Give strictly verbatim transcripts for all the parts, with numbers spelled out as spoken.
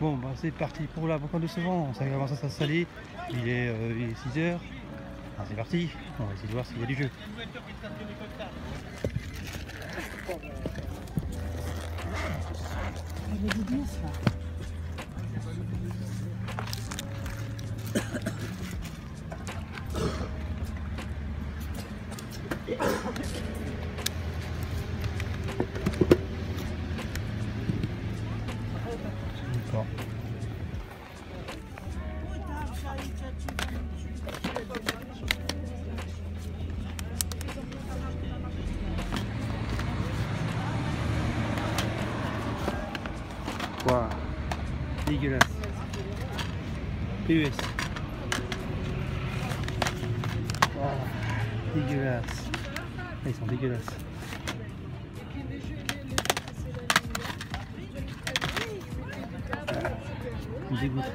Bon, bah, c'est parti pour la brocante de ce vent. Ça commence à s'installer. Il est, euh, il est six heures. Ah, c'est parti. On va essayer de voir s'il y a du jeu. D'accord. Quoi? Dégueulasse. P U S. Oh, dégueulasse. Ah, ils sont dégueulasses. Ils dégoûtent.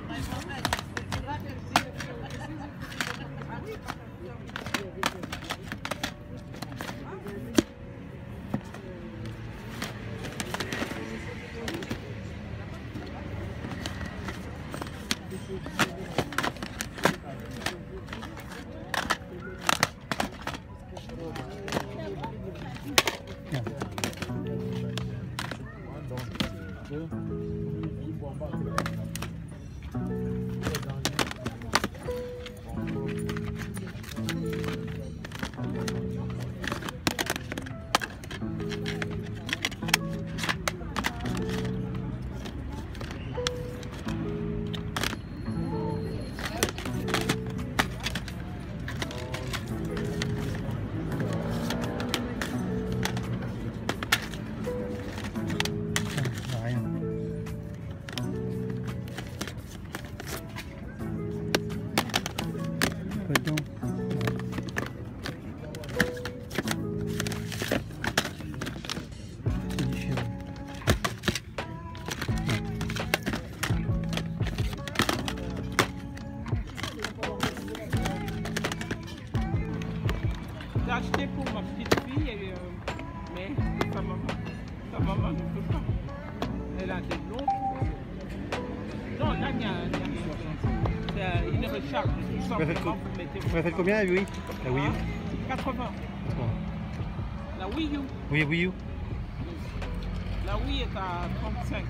J'ai acheté pour ma petite fille, et, euh, mais sa maman, sa maman ne peut pas. Elle a des longs. Non, là, il n'y a, il y a rien. C'est une recharge. Tout simplement, vous mettez. Vous faites combien, oui? La Wii U? quatre-vingts. La Wii U. Oui, Wii U. La Wii est à trente-cinq.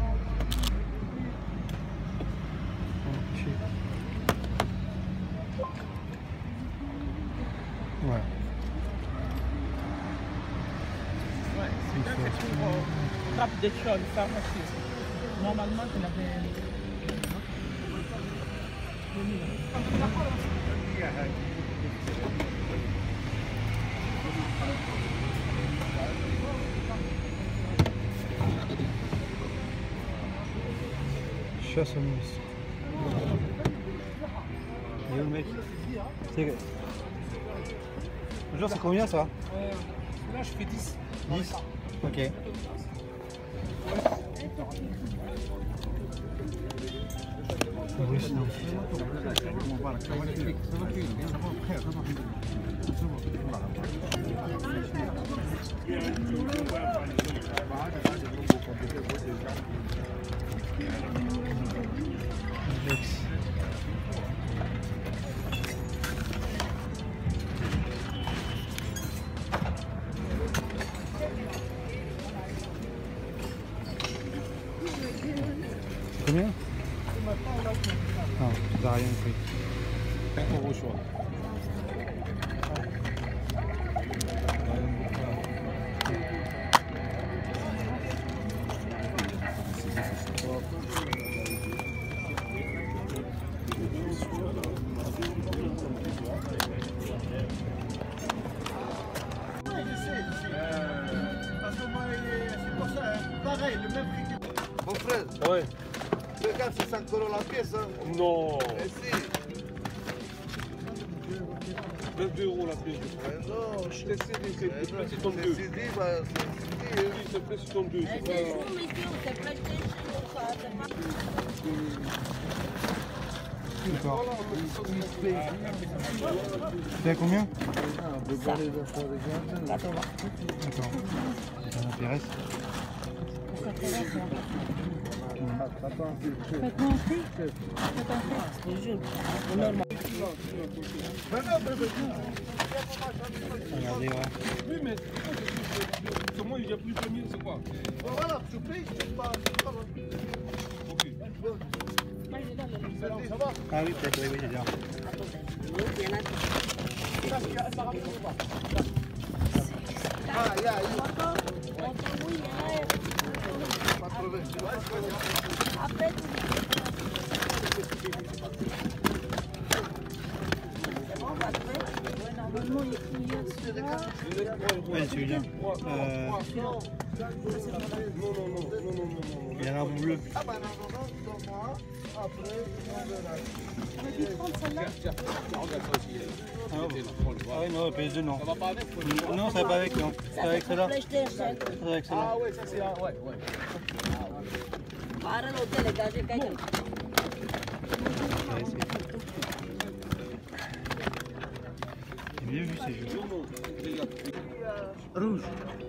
Ouais. Ouais, c'est pour euh, trappe des choses, ça aussi. Normalement, je l'avais. Chasse à mousse. Il est où le mec? C'est... Bonjour, c'est combien ça? Euh, là, je fais dix. dix? Ok. Oui, sinon. Combien? Non, tu n'as rien pris. quatre euros choix. Pareil, le même prix que... Mon frère, Ouais. regarde, c'est cinq euros la pièce. Hein. Non. Et si. vingt-deux euros la pièce. Mais non, Je t'ai cédé, c'est mais non, c'est ton deux. c'est dit, bah, c'est dit. Oui, c'est plus ton deux. C'est pas... D'accord. C'est à combien? Ça D'accord. Ça m'intéresse. m'intéresse. Faites-moi entrer. Faites-moi entrer. Je te jure. C'est normal. Regardez, ouais. Oui, mais c'est moi, il y a plus de mille, c'est quoi? Voilà, tu payes, c'est pas. Ok. Ça va? Ah oui, peut-être, oui, oui, j'ai bien. Ah, il y a, il y a. Pas trouvé. Après, normalement, il y a Ouais, celui-là. Euh, Non, non, non, non, non, non, non. il y en a un bleu. Ah, bah non, non, non, c'est moi. Après, on verra. Ah oui, non, P S deux, non. Ça va pas avec? Non, ça va pas avec, non. Ça va avec celle-là. PlayStation. Ça va avec celle-là. Ah ouais, ça c'est un, ouais, ouais. Para l'hôtel, les gars, j'ai gagné. Ouais, c'est c'est bien vu ces jeux. Non, non, regarde. Rouge.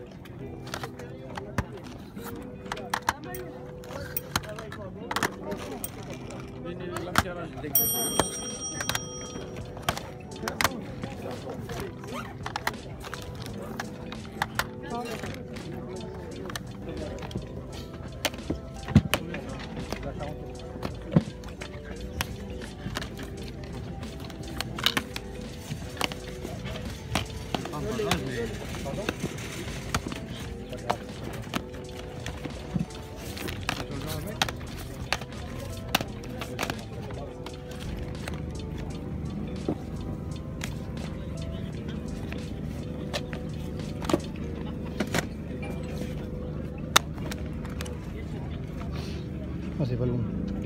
Ah, c'est pas long.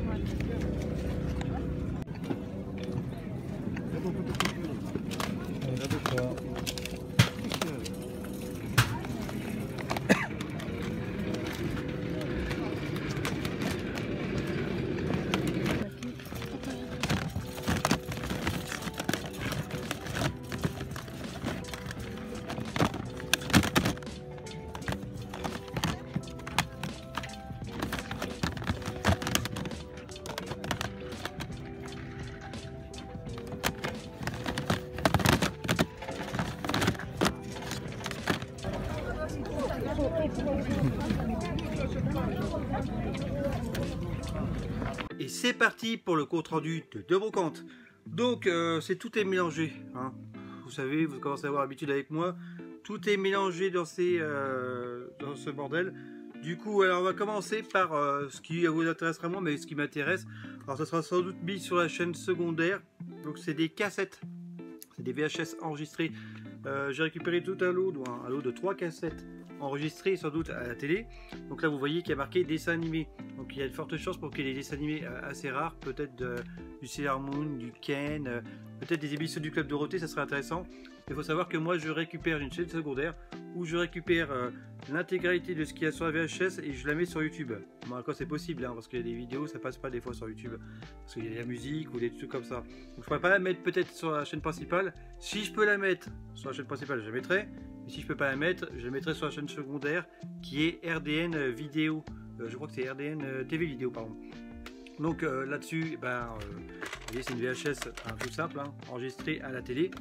Et c'est parti pour le compte rendu de deux brocantes. Donc euh, c'est tout est mélangé, hein. Vous savez, vous commencez à avoir l'habitude avec moi, tout est mélangé dans, ces, euh, dans ce bordel. Du coup, alors on va commencer par euh, ce qui vous intéressera moins, mais ce qui m'intéresse. Alors ça sera sans doute mis sur la chaîne secondaire. Donc c'est des cassettes, c'est des V H S enregistrés. Euh, J'ai récupéré tout un lot, un, un lot de trois cassettes enregistrées sans doute à la télé. Donc là vous voyez qu'il y a marqué dessin animé. Donc il y a de fortes chances pour qu'il y ait des dessins animés assez rares, peut-être du Sailor Moon, du Ken, euh, peut-être des émissions du Club Dorothée, ça serait intéressant. Il faut savoir que moi je récupère une chaîne secondaire où je récupère euh, l'intégralité de ce qu'il y a sur la V H S et je la mets sur YouTube. Bon, quand c'est possible, hein, parce qu'il y a des vidéos, ça passe pas des fois sur YouTube, parce qu'il y a de la musique ou des trucs comme ça. Donc je pourrais pas la mettre peut-être sur la chaîne principale. Si je peux la mettre sur la chaîne principale, je la mettrai. Mais si je peux pas la mettre, je la mettrai sur la chaîne secondaire qui est R D N Vidéo. Euh, je crois que c'est R D N euh, T V Vidéo, pardon. Donc euh, là-dessus, ben, euh, vous voyez, c'est une V H S hein, tout simple, hein, enregistrée à la télé.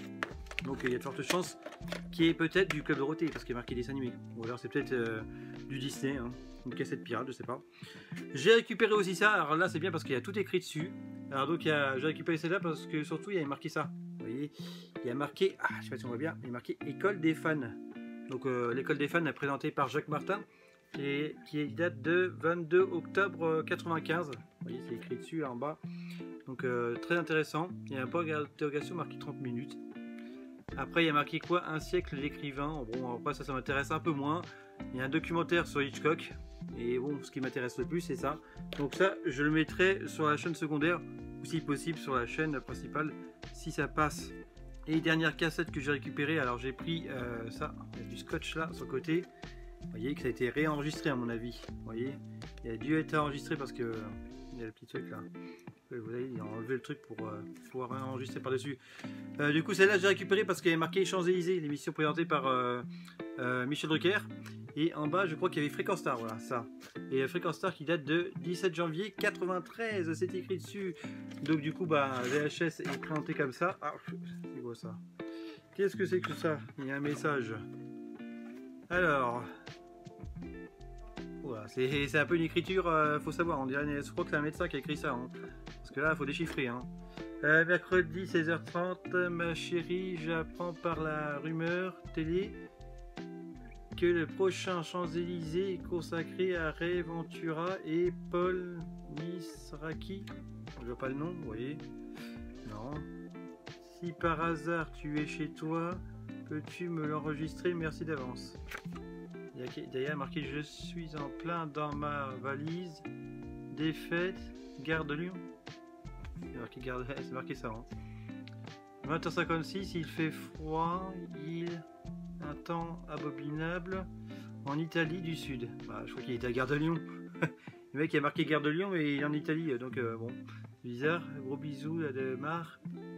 Donc il y a de fortes chances qu'il y ait peut-être du Club Dorothée parce qu'il est marqué dessin animé. Ou alors c'est peut-être euh, du Disney, hein, une cassette pirate, je sais pas. J'ai récupéré aussi ça. Alors là c'est bien parce qu'il y a tout écrit dessus. Alors donc j'ai récupéré celle-là parce que surtout il y a marqué ça. Vous voyez, il y a marqué, ah je sais pas si on voit bien, il y a marqué École des fans. Donc euh, l'école des fans est présentée par Jacques Martin. Qui, qui date de vingt-deux octobre quatre-vingt-quinze. Vous voyez, c'est écrit dessus là en bas. Donc euh, très intéressant. Il y a un point d'interrogation marqué trente minutes. Après il y a marqué quoi? Un siècle l'écrivain. Bon après ça, ça m'intéresse un peu moins. Il y a un documentaire sur Hitchcock. Et bon, ce qui m'intéresse le plus c'est ça. Donc ça je le mettrai sur la chaîne secondaire ou si possible sur la chaîne principale si ça passe. Et dernière cassette que j'ai récupérée. Alors j'ai pris euh, ça. Il y a du scotch là sur le côté. Vous voyez que ça a été réenregistré à mon avis. Vous voyez, il a dû être enregistré parce que il y a le petit truc là. Vous voyez, il a enlevé le truc pour euh, pouvoir enregistrer par dessus. Euh, du coup, celle-là j'ai récupéré parce qu'elle est marquée Champs-Élysées, l'émission présentée par euh, euh, Michel Drucker. Et en bas, je crois qu'il y avait Frequence Star, voilà, ça. Et Frequence Star qui date de dix-sept janvier quatre-vingt-treize, c'est écrit dessus. Donc du coup, bah, V H S est présenté comme ça. Ah, c'est quoi ça? Qu'est-ce que c'est que ça? Il y a un message. Alors... Voilà, c'est un peu une écriture, euh, faut savoir, on dirait, je crois que c'est un médecin qui a écrit ça. Hein. Parce que là, il faut déchiffrer. Hein. Euh, mercredi seize heures trente, ma chérie, j'apprends par la rumeur télé que le prochain Champs-Élysées est consacré à Ray Ventura et Paul Misraki. Je vois pas le nom, vous voyez. Non. Si par hasard tu es chez toi, peux-tu me l'enregistrer? Merci d'avance. Il y a marqué je suis en plein dans ma valise. Défaite, Gare de Lyon. C'est marqué, garde... marqué ça. Hein. vingt heures cinquante-six, il fait froid, il un temps abominable en Italie du Sud. Bah, je crois qu'il était à Gare de Lyon. Le mec il a marqué Gare de Lyon, mais il est en Italie, donc euh, bon, bizarre. Gros bisous là de Mar.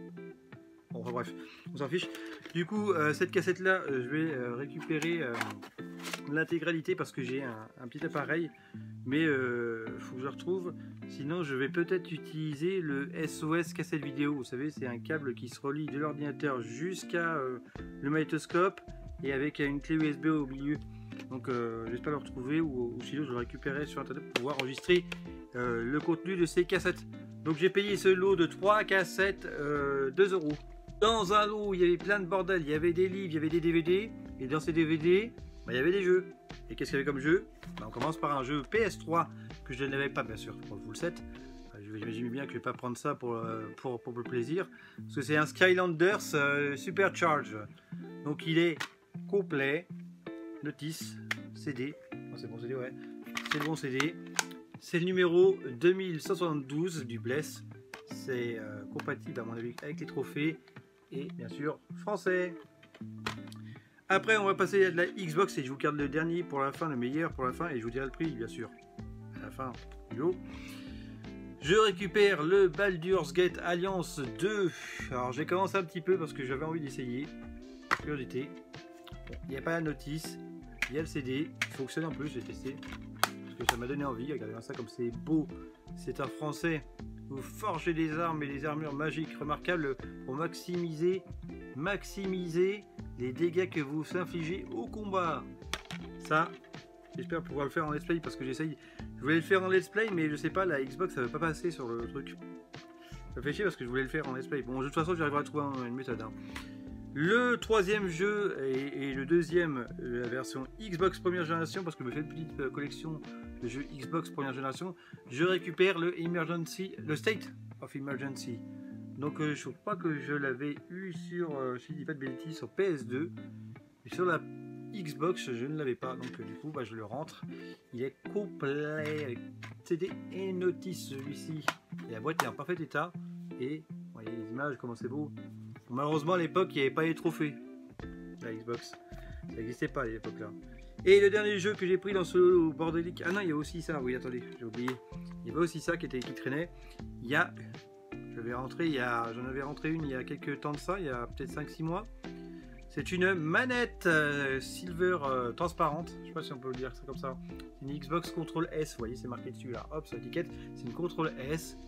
Bon, enfin, bref, on s'en fiche. Du coup, euh, cette cassette là, euh, je vais euh, récupérer euh, l'intégralité parce que j'ai un, un petit appareil, mais il euh, faut que je le retrouve. Sinon, je vais peut-être utiliser le S O S cassette vidéo. Vous savez, c'est un câble qui se relie de l'ordinateur jusqu'à euh, le magnétoscope et avec une clé U S B au milieu. Donc, euh, j'espère le retrouver ou, ou sinon je le récupérerai sur internet pour pouvoir enregistrer euh, le contenu de ces cassettes. Donc, j'ai payé ce lot de trois cassettes euh, deux euros. Dans un lot, il y avait plein de bordel, il y avait des livres, il y avait des D V D, et dans ces D V D, bah, il y avait des jeux. Et qu'est-ce qu'il y avait comme jeu? Bah, on commence par un jeu P S trois, que je n'avais pas bien sûr, pour le full set. J'imagine bien que je ne vais pas prendre ça pour, pour, pour le plaisir, parce que c'est un Skylanders euh, Supercharge. Donc il est complet, notice, C D, oh, c'est bon C D, ouais, c'est le bon C D. C'est le numéro deux mille cent soixante-douze du Bless, c'est euh, compatible à mon avis avec les trophées. Et bien sûr français. Après on va passer à de la Xbox et je vous garde le dernier pour la fin, le meilleur pour la fin, et je vous dirai le prix bien sûr à la fin du lot. Je récupère le Baldur's Gate Alliance deux. Alors j'ai commencé un petit peu parce que j'avais envie d'essayer. Curiosité. Bon, il n'y a pas la notice, il y a le C D, il fonctionne en plus, j'ai testé parce que ça m'a donné envie. Regardez ça comme c'est beau. C'est un français. Vous forgez des armes et des armures magiques remarquables pour maximiser, maximiser les dégâts que vous infligez au combat. Ça, j'espère pouvoir le faire en let's play parce que j'essaye. Je voulais le faire en let's play, mais je sais pas, la Xbox ça veut pas passer sur le truc. Ça fait chier parce que je voulais le faire en let's play. Bon, de toute façon, j'arriverai à trouver une méthode. Hein. Le troisième jeu et, et le deuxième, la version Xbox première génération, parce que je me fais une petite collection de jeux Xbox première génération, je récupère le Emergency, le State of Emergency. Donc euh, je crois que je l'avais eu sur, euh, si je dis pas de bêtises, sur P S deux, et sur la Xbox je ne l'avais pas, donc euh, du coup bah, je le rentre. Il est complet avec C D et notice celui-ci. Et la boîte est en parfait état et vous voyez les images comment c'est beau. Bon, malheureusement à l'époque il n'y avait pas les trophées. La Xbox, ça n'existait pas à l'époque là. Et le dernier jeu que j'ai pris dans ce bordélique, ah non il y a aussi ça, oui attendez, j'ai oublié. Il y avait aussi ça qui était qui traînait. Il y a, je vais rentrer, il y a, j'en avais rentré une il y a quelques temps de ça, il y a peut-être cinq six mois. C'est une manette euh, silver euh, transparente, je sais pas si on peut le dire ça comme ça. C'est une Xbox Control S, vous voyez c'est marqué dessus là, hop sur l'étiquette, c'est une Control S.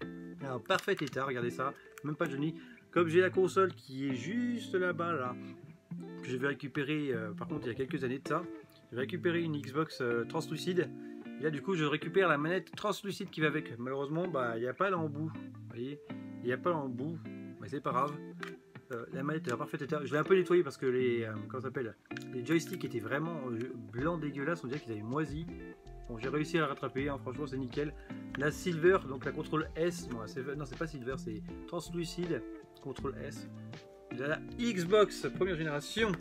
En parfait état, regardez ça, même pas de génie. Comme j'ai la console qui est juste là-bas là, que je vais récupérer, euh, par contre il y a quelques années de ça, j'ai récupéré une Xbox euh, translucide. Et là du coup je récupère la manette translucide qui va avec. Malheureusement bah il n'y a pas l'embout, vous voyez, il n'y a pas l'embout, mais c'est pas grave. Euh, la manette est en parfait état. Je l'ai un peu nettoyé parce que les, euh, comment ça s'appelle, les joysticks étaient vraiment euh, blancs dégueulasses, on dirait qu'ils avaient moisi. Bon j'ai réussi à la rattraper, hein, franchement c'est nickel. La Silver, donc la Control S, non c'est pas Silver, c'est translucide, Control S. De la Xbox première génération.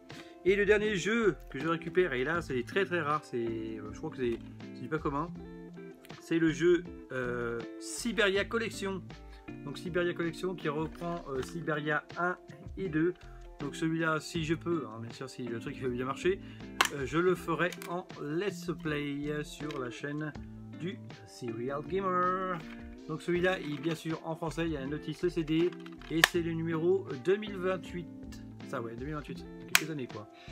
Et le dernier jeu que je récupère, et là c'est très très rare, c'est, je crois que c'est pas commun, c'est le jeu euh, Siberia Collection. Donc Siberia Collection qui reprend euh, Siberia un et deux. Donc celui-là, si je peux, hein, bien sûr si le truc fait bien marcher, euh, je le ferai en let's play sur la chaîne du Serial Gamer. Donc celui-là est bien sûr en français, il y a un notice C D et c'est le numéro deux mille vingt-huit. Ça ouais, deux mille vingt-huit, quelques années quoi.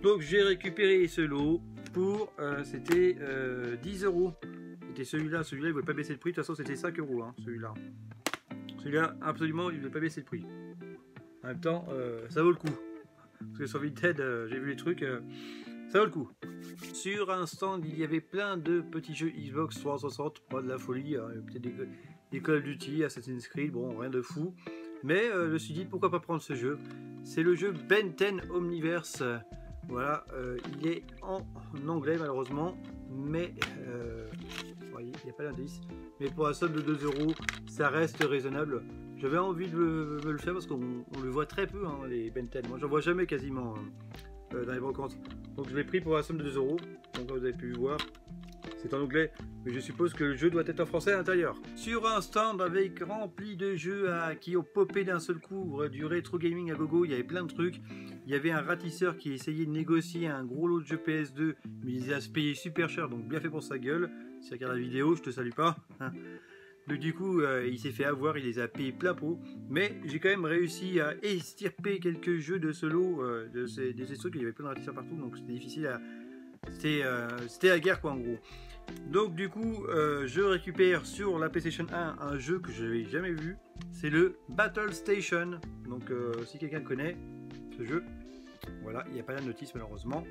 Donc j'ai récupéré ce lot pour, euh, c'était euh, dix euros. C'était celui-là, celui-là il ne voulait pas baisser le prix, de toute façon c'était cinq euros, hein, celui-là. Celui-là, absolument, il ne voulait pas baisser le prix. En même temps, euh, ça vaut le coup. Parce que sur Vinted, euh, j'ai vu les trucs, euh, ça vaut le coup. Sur un stand, il y avait plein de petits jeux Xbox trois cent soixante, pas de la folie, hein, peut-être des, des Call of Duty, Assassin's Creed, bon, rien de fou. Mais euh, je me suis dit, pourquoi pas prendre ce jeu. C'est le jeu Ben dix Omniverse. Voilà, euh, il est en, en anglais malheureusement, mais euh, vous voyez, il n'y a pas d'indice. Mais pour la somme de deux euros, ça reste raisonnable. J'avais envie de me, me le faire parce qu'on le voit très peu, hein, les Ben dix. Moi, j'en vois jamais quasiment hein, euh, dans les brocantes. Donc, je l'ai pris pour la somme de deux euros. Donc, comme vous avez pu voir, c'est en anglais, mais je suppose que le jeu doit être en français à l'intérieur. Sur un stand avec rempli de jeux à, qui ont popé d'un seul coup, du rétro gaming à gogo, il y avait plein de trucs. Il y avait un ratisseur qui essayait de négocier un gros lot de jeux P S deux, mais il les a payé super cher, donc bien fait pour sa gueule. Si tu regardes la vidéo, je te salue pas. Donc du coup, euh, il s'est fait avoir, il les a payés plein pot. Mais j'ai quand même réussi à extirper quelques jeux de ce lot, euh, de ces, de ces trucs. Il y avait plein de ratisseurs partout, donc c'était difficile à... C'était euh, la guerre quoi en gros. Donc du coup, euh, je récupère sur la PlayStation un un jeu que je n'avais jamais vu. C'est le Battle Station. Donc euh, si quelqu'un connaît ce jeu, voilà, il n'y a pas la notice malheureusement.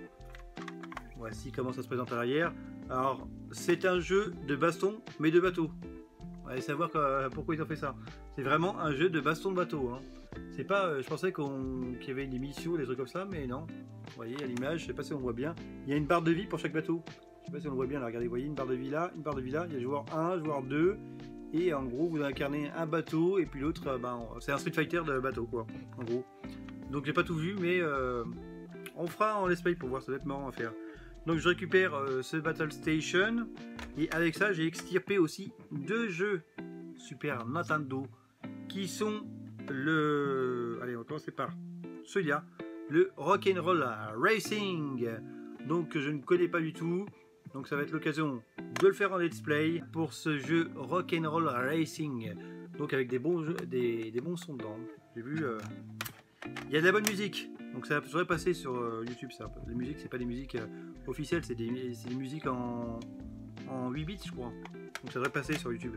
Voici comment ça se présente à l'arrière. Alors, c'est un jeu de baston, mais de bateau. Allez savoir que, pourquoi ils ont fait ça. C'est vraiment un jeu de baston de bateau. Hein. C'est pas, euh, je pensais qu'on qu'il y avait une émission, des trucs comme ça, mais non. Vous voyez à l'image, je sais pas si on voit bien. Il y a une barre de vie pour chaque bateau. Je sais pas si on le voit bien là. Regardez, vous voyez une barre de vie là, une barre de vie là. Il y a joueur un, joueur deux. Et en gros, vous incarnez un bateau et puis l'autre, ben, c'est un Street Fighter de bateau quoi. En gros. Donc j'ai pas tout vu, mais euh, on fera en let's play pour voir, ça va être marrant à faire. Donc je récupère euh, ce Battle Station et avec ça j'ai extirpé aussi deux jeux Super Nintendo qui sont le... Allez, on va commencer par celui-là, le Rock'n'Roll Racing. Donc je ne connais pas du tout, donc ça va être l'occasion de le faire en let's play pour ce jeu Rock'n'Roll Racing. Donc avec des bons jeux, des, des bons sons dedans. J'ai vu, euh... il y a de la bonne musique. Donc ça devrait passer sur euh, YouTube ça. Les musiques c'est pas des musiques euh, officielles, c'est des, des musiques en, en huit bits je crois. Donc ça devrait passer sur YouTube.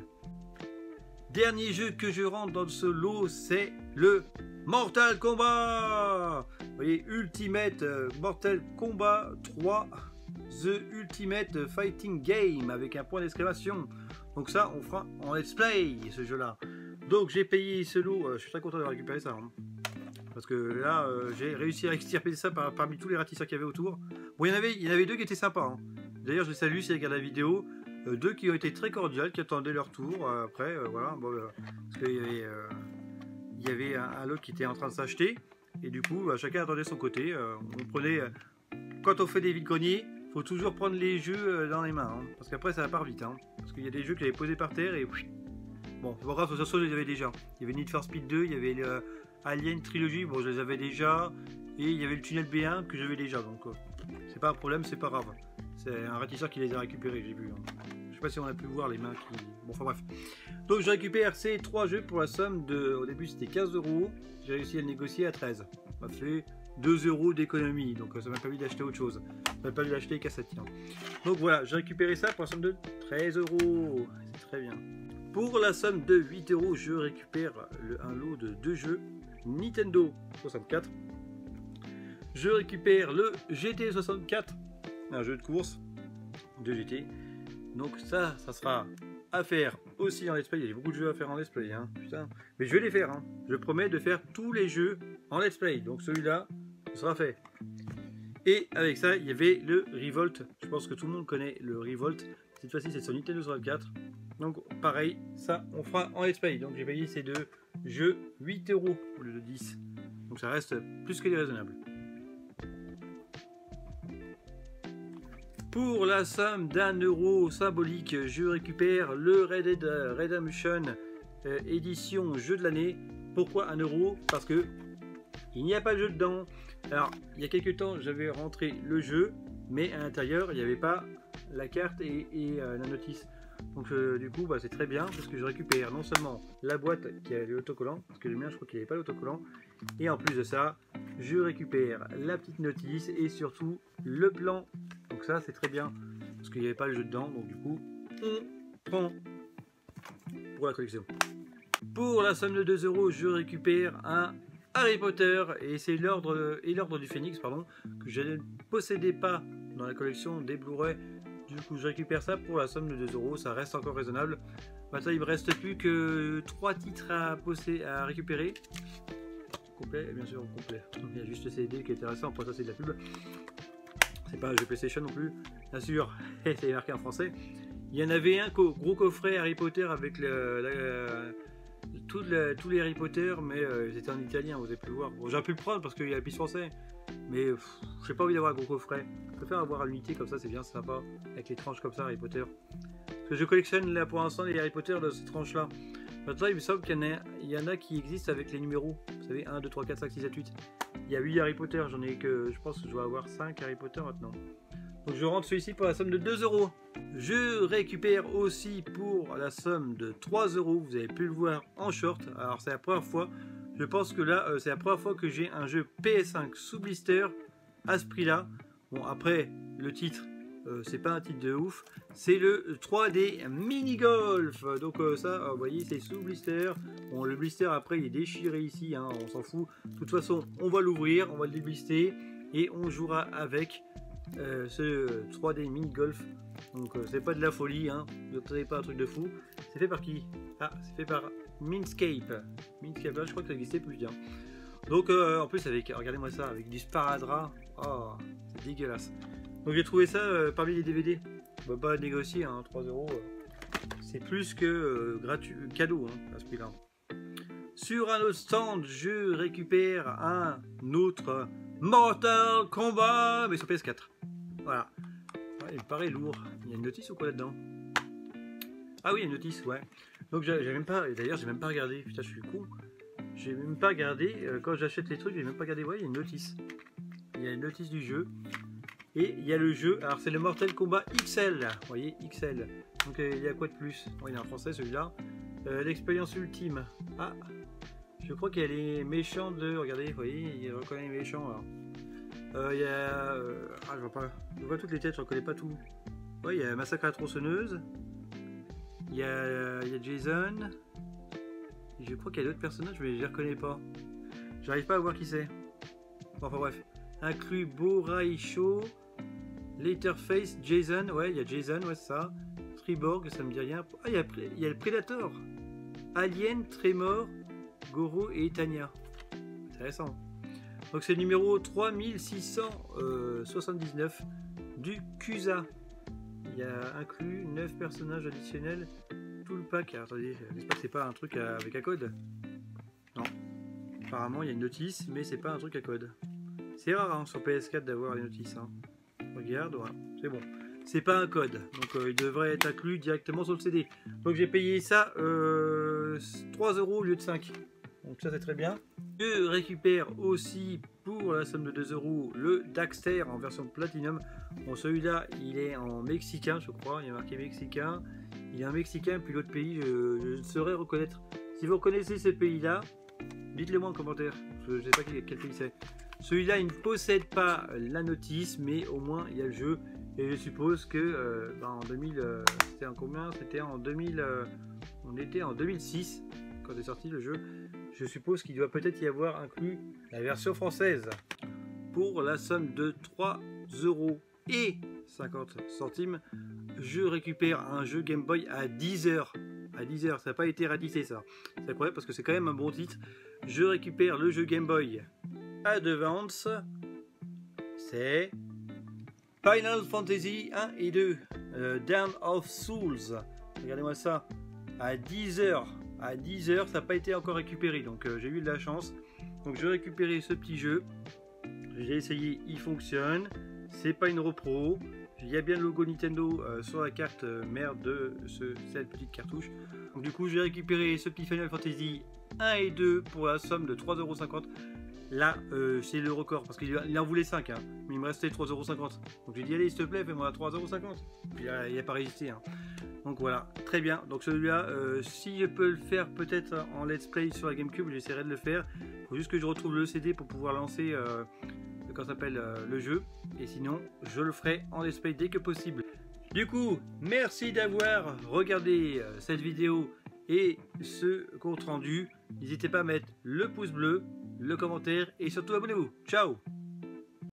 Dernier jeu que je rentre dans ce lot, c'est le Mortal Kombat. Vous voyez, Ultimate euh, Mortal Kombat trois, The Ultimate Fighting Game avec un point d'exclamation. Donc ça on fera en let's play ce jeu là. Donc j'ai payé ce lot, euh, je suis très content de récupérer ça. Hein. Parce que là, euh, j'ai réussi à extirper ça par, parmi tous les ratisseurs qu'il y avait autour. Bon, il y en avait, il y en avait deux qui étaient sympas. Hein. D'ailleurs, je les salue si ils regardent la vidéo. Euh, deux qui ont été très cordiales, qui attendaient leur tour. Euh, après, euh, voilà. Bon, euh, parce qu'il y avait, euh, il y avait un, un lot qui était en train de s'acheter. Et du coup, bah, chacun attendait son côté. Euh, on prenait, euh, quand on fait des vide-greniers, il faut toujours prendre les jeux euh, dans les mains. Hein, parce qu'après, ça part vite. Hein, parce qu'il y a des jeux qui avaient posé par terre et... Bon, c'est pas grave, de toute façon, je les avais déjà. Il y avait Need for Speed deux, il y avait... le Alien Trilogy, bon je les avais déjà, et il y avait le Tunnel B un que j'avais déjà, donc euh, c'est pas un problème, c'est pas grave. C'est un ratisseur qui les a récupérés, j'ai vu. Hein. Je sais pas si on a pu voir les mains qui... Bon, enfin bref. Donc je récupère ces trois jeux pour la somme de... Au début c'était quinze euros, j'ai réussi à le négocier à treize. Ça m'a fait deux euros d'économie, donc ça m'a permis d'acheter autre chose. Ça m'a permis d'acheter les cassettes, tiens. Donc voilà, j'ai récupéré ça pour la somme de treize euros. C'est très bien. Pour la somme de huit euros, je récupère le, un lot de deux jeux Nintendo soixante-quatre. Je récupère le G T soixante-quatre, un jeu de course de G T. Donc ça, ça sera à faire aussi en let's play. Il y a beaucoup de jeux à faire en let's play, hein. Putain. Mais je vais les faire. Hein. Je promets de faire tous les jeux en let's play. Donc celui-là, ce sera fait. Et avec ça, il y avait le Revolt. Je pense que tout le monde connaît le Revolt. Cette fois-ci, c'est sur Nintendo soixante-quatre. Donc pareil, ça on fera en let's play. Donc j'ai payé ces deux jeux huit euros au lieu de dix. Donc ça reste plus que déraisonnable. Pour la somme d'un euro symbolique, je récupère le Red Dead Redemption euh, édition jeu de l'année. Pourquoi un euro? Parce que il n'y a pas de jeu dedans. Alors il y a quelques temps j'avais rentré le jeu, mais à l'intérieur il n'y avait pas la carte et, et euh, la notice. Donc euh, du coup bah, c'est très bien parce que je récupère non seulement la boîte qui a l'autocollant, parce que le mien je crois qu'il n'avait pas l'autocollant, et en plus de ça je récupère la petite notice et surtout le plan. Donc ça c'est très bien parce qu'il n'y avait pas le jeu dedans, donc du coup on prend pour la collection. Pour la somme de deux euros je récupère un Harry Potter et c'est l'ordre et l'ordre du Phénix pardon que je ne possédais pas dans la collection des Blu-ray. Du coup je récupère ça pour la somme de deux euros, ça reste encore raisonnable. Maintenant il me reste plus que trois titres à posséder, à récupérer. Complet, bien sûr complet. Il y a juste le C D qui est intéressant, pour ça c'est de la pub. C'est pas un jeu PlayStation non plus, bien sûr, et c'est marqué en français. Il y en avait un co gros coffret Harry Potter avec le, la, tout le, tous les Harry Potter, mais euh, ils étaient en italien, vous avez pu le voir. Bon, j'aurais pu le prendre parce qu'il y a la piste français, mais je n'ai pas envie d'avoir un gros coffret. Je préfère avoir à l'unité comme ça, c'est bien sympa, avec les tranches comme ça Harry Potter. Parce que je collectionne là pour l'instant les Harry Potter de ces tranches là. Maintenant il me semble qu'il y, y en a qui existent avec les numéros, vous savez, un, deux, trois, quatre, cinq, six, sept, huit. Il y a huit Harry Potter, j'en ai que, je pense que je dois avoir cinq Harry Potter maintenant. Donc je rentre celui-ci pour la somme de deux euros. Je récupère aussi pour la somme de trois euros, vous avez pu le voir en short. Alors c'est la première fois, je pense que là euh, c'est la première fois que j'ai un jeu P S cinq sous blister à ce prix là. Bon après le titre, euh, c'est pas un titre de ouf, c'est le trois D mini golf. Donc euh, ça, euh, vous voyez, c'est sous blister. Bon, le blister après il est déchiré ici, hein, on s'en fout. De toute façon, on va l'ouvrir, on va le déblister et on jouera avec euh, ce trois D mini golf. Donc euh, c'est pas de la folie, hein. Ne tenez pas un truc de fou. C'est fait par qui? Ah, c'est fait par Minscape. Minscape, là, je crois que ça existait plus bien. Donc euh, en plus avec, regardez-moi ça, avec du sparadrap. Oh, c'est dégueulasse. Donc j'ai trouvé ça euh, parmi les D V D. On va pas négocier, hein, trois euros. Euh, c'est plus que euh, gratuit, cadeau hein, à ce prix-là. Sur un autre stand, je récupère un autre Mortal Kombat, mais sur P S quatre. Voilà. Ouais, il me paraît lourd. Il y a une notice ou quoi là-dedans? Ah oui, il y a une notice, ouais. Donc j'ai même pas, d'ailleurs j'ai même pas regardé. Putain, je suis con. J'ai même pas regardé. Euh, quand j'achète les trucs, j'ai même pas regardé. Ouais, il y a une notice. Il y a une notice du jeu. Et il y a le jeu, alors c'est le Mortal Kombat X L, vous voyez, X L. Donc euh, il y a quoi de plus? Bon, il est en français celui-là. Euh, L'expérience ultime. Ah, je crois qu'il y a les méchants de... Regardez, vous voyez, il reconnaît les méchants. Alors. Euh, il y a... Euh, ah, je vois pas. Je vois toutes les têtes, je reconnais pas tout. Ouais, il y a Massacre à la tronçonneuse. Il y a, il y a Jason. Et je crois qu'il y a d'autres personnages, mais je les reconnais pas. J'arrive pas à voir qui c'est. Bon, enfin bref. Inclus Boraicho, Letterface, Jason, ouais, il y a Jason, ouais, c'est ça. Triborg, ça me dit rien. Ah, il y a, il y a le Predator. Alien, Tremor, Goro et Tanya. Intéressant. Donc c'est le numéro trois mille six cent soixante-dix-neuf du C U S A. Il y a inclus neuf personnages additionnels. Tout le pack. Alors, attendez, j'espère que c'est pas un truc avec un code. Non. Apparemment, il y a une notice, mais c'est pas un truc à code. C'est rare hein, sur P S quatre d'avoir les notices. Hein. Regarde, voilà, c'est bon. C'est pas un code, donc euh, il devrait être inclus directement sur le C D. Donc j'ai payé ça euh, trois euros au lieu de cinq. Donc ça c'est très bien. Je récupère aussi pour la somme de deux euros le Daxter en version Platinum. Bon celui-là il est en mexicain je crois, il est marqué mexicain. Il est en mexicain puis l'autre pays je, je saurais reconnaître. Si vous reconnaissez ce pays-là, dites-le moi en commentaire. Je ne sais pas quel, quel pays c'est. Celui-là il ne possède pas la notice mais au moins il y a le jeu. Et je suppose que euh, bah, en deux mille, euh, c'était en combien? C'était en deux mille, euh, on était en deux mille six quand est sorti le jeu. Je suppose qu'il doit peut-être y avoir inclus la version française. Pour la somme de trois euros et cinquante centimes, je récupère un jeu Game Boy à dix heures. À dix heures, ça n'a pas été ratissé ça. C'est incroyable parce que c'est quand même un bon titre. Je récupère le jeu Game Boy Advance. C'est Final Fantasy un et deux, euh, Dawn of Souls. Regardez-moi ça. À dix heures. À dix heures, ça n'a pas été encore récupéré. Donc euh, j'ai eu de la chance. Donc je vais récupérer ce petit jeu. J'ai essayé, il fonctionne. C'est pas une repro. Il y a bien le logo Nintendo euh, sur la carte euh, mère de ce, cette petite cartouche. Donc du coup, j'ai récupéré ce petit Final Fantasy un et deux pour la somme de trois euros cinquante. Là, euh, c'est le record parce qu'il en voulait cinq, hein, mais il me restait trois euros cinquante. Donc j'ai dit, allez, s'il te plaît, fais-moi trois euros cinquante. Il n'a pas résisté. Hein. Donc voilà, très bien. Donc celui-là, euh, si je peux le faire peut-être en let's play sur la GameCube, j'essaierai de le faire. Il faut juste que je retrouve le C D pour pouvoir lancer euh, comment s'appelle euh, le jeu. Et sinon, je le ferai en let's play dès que possible. Du coup, merci d'avoir regardé euh, cette vidéo et ce compte rendu. N'hésitez pas à mettre le pouce bleu, le commentaire et surtout abonnez-vous. Ciao!